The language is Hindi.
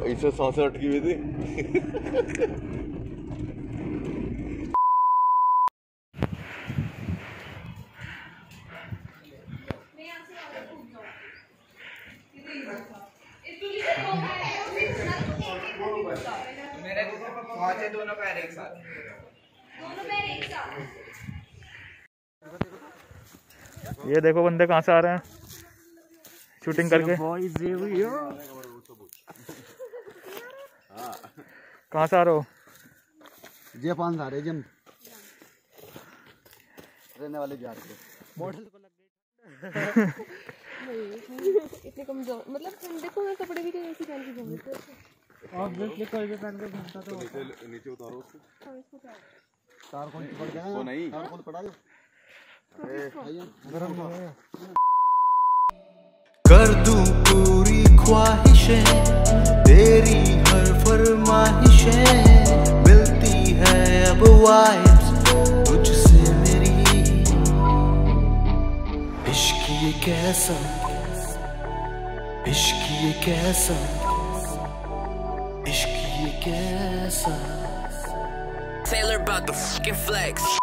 इससे सांसें अटकी हुई थी। दोनों पैर एक साथ। ये देखो बंदे कहाँ से आ रहे हैं शूटिंग करके। कहाँ से आ रहे हो? जापान से आ रहे जिम रहने वाले जा रहे मॉडल को लग गई। इतने कमजोर मतलब देखो मैं कपड़े भी ऐसे पहन के घूमते और कोई भी पहन के घूमता तो नीचे उतारो उसको। तार कौन पड़ गया? वो नहीं तार कौन पड़ा? कर दूं पूरी ख्वाहिशें तेरी हर फरमाइशें मिलती है अब वाइब्स तुझसे मेरी। इश्क ये कैसा, इश्क ये कैसा, इश्क ये कैसा। Taylor about the fucking flex.